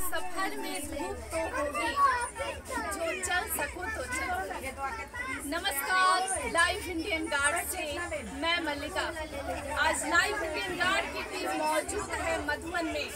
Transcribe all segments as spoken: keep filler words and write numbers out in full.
सफर में धूप तो होगी, जो चल सको तो चलो। नमस्कार, लाइव इंडियन गार्ड से मैं मल्लिका। आज लाइव इंडियन गार्ड की टीम मौजूद है मधुबन में।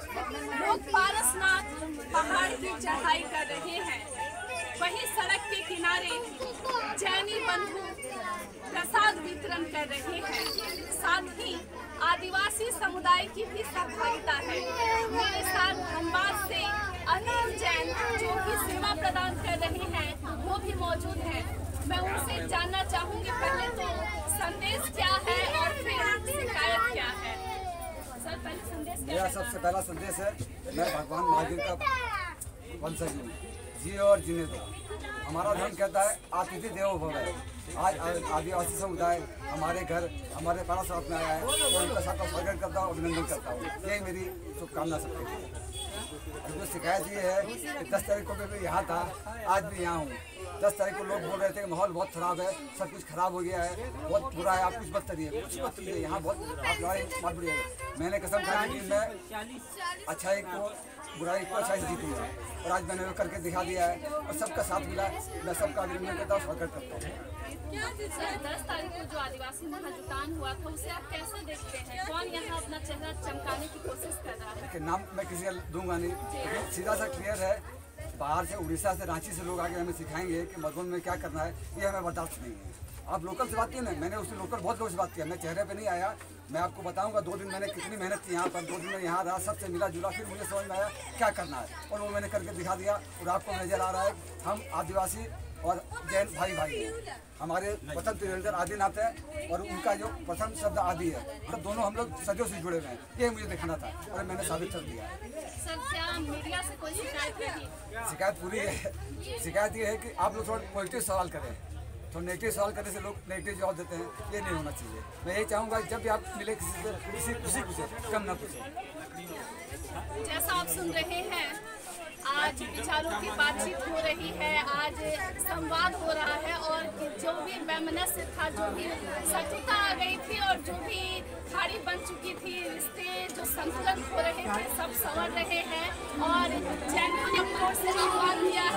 लोग पारसनाथ पहाड़ की चढ़ाई कर रहे हैं, वहीं सड़क के किनारे जैनी बंधु प्रसाद वितरण कर रहे हैं। साथ ही आदिवासी समुदाय की भी सहभागिता है। मेरे साथ धनबाद से अनिल जैन जो कि सेवा प्रदान कर रहे हैं वो भी मौजूद हैं। मैं उनसे जानना चाहूंगी पहले तो संदेश क्या है और फिर शिकायत क्या है। सर, पहले संदेश क्या मेरा सबसे पहला संदेश है, मैं भगवान महावीर का वंशज हूँ। जी और जीने दो। हमारा धर्म कहता है अतिथि देवो भव। आज आदिवासी समुदाय हमारे घर हमारे पारसनाथ में आया है, तो उनका सबका स्वागत करता हूँ, अभिनंदन करता हूँ। यही मेरी शुभकामना सबके लिए। जो शिकायत ये है कि दस तारीख को मैं यहाँ था, आज भी यहाँ हूँ। दस तारीख को लोग बोल रहे थे कि माहौल बहुत खराब है, सब कुछ खराब हो गया है, बहुत बुरा है, आप कुछ मत करिए, कुछ मत करिए, यहाँ बहुत आप लड़ाई मत बढ़िए। मैंने कसम खाई कि मैं अच्छाई को बुराई को अच्छाई से जीतूंगा, और आज मैंने वो करके दिखा दिया है और सबका साथ मिला। मैं सबका अभिनंदन करता हूँ, स्वागत करता हूँ। सर, दस तारीख को जो आदिवासी महाजुटान हुआ था उसे आप कैसे देखते हैं? कौन यहाँ अपना चेहरा चमकाने की कोशिश कर रहा है? देखिए, नाम मैं किसी का दूंगा नहीं, लेकिन सीधा सा क्लियर है, बाहर से उड़ीसा से रांची से लोग आके हमें सिखाएंगे कि मधुबन में क्या करना है, ये हमें बर्दाश्त नहीं है। आप लोकल से बात की ना, मैंने उससे लोकल बहुत लोगों से बात किया, मैं चेहरे पे नहीं आया। मैं आपको बताऊंगा दो दिन मैंने कितनी मेहनत की यहाँ पर, दो दिन में यहाँ रहा, सबसे मिला जुला, फिर मुझे समझ में आया क्या करना है और वो मैंने करके दिखा दिया। और आपको नजर आ रहा है हम आदिवासी और जैन भाई भाई हैं। हमारे वतन त्रिवेंद्र आदिनाथ है और उनका जो प्रथम शब्द आदि है, तो दोनों हम लोग सदियों से जुड़े हुए हैं। ये मुझे दिखाना था और मैंने साबित कर दिया। सर, क्या मीडिया से कोई शिकायत है? शिकायत पूरी है। शिकायत ये है कि आप लोग थोड़ा पॉजिटिव सवाल करें, तो नेगेटिव सवाल करने से लोग नेगेटिव जवाब देते हैं, ये नहीं होना चाहिए। मैं यही चाहूँगा जब भी आप मिले किसी से, किसी खुशी पूछे, कम ना पूछे। जैसा आप सुन रहे हैं, आज विचारों की बातचीत हो रही है, आज संवाद हो रहा है और जो भी वैमनस्य था, जो भी शत्रुता आ गई थी और जो भी खाड़ी बन चुकी थी, रिश्ते जो संतुलन हो रहे थे सब संवर रहे हैं। और जैन ने अपनी ओर से आह्वान दिया